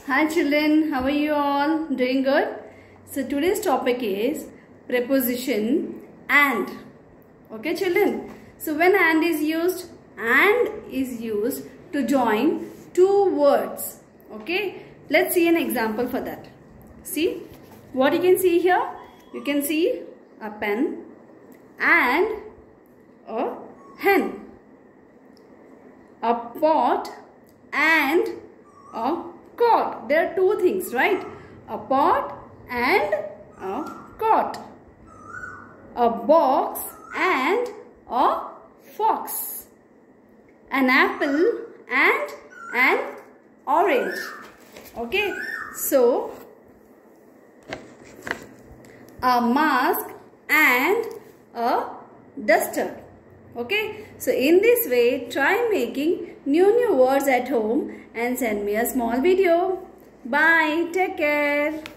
Hi children, how are you all? Doing good? So today's topic is preposition and. Okay children? So when and is used to join two words. Okay? Let's see an example for that. See? What you can see here? You can see a pen and a hen. A pot and a cot. There are two things, right? A pot and a cot. A box and a fox. An apple and an orange. Okay, so a mask and a duster. Okay, so in this way, try making new words at home and send me a small video. Bye, take care.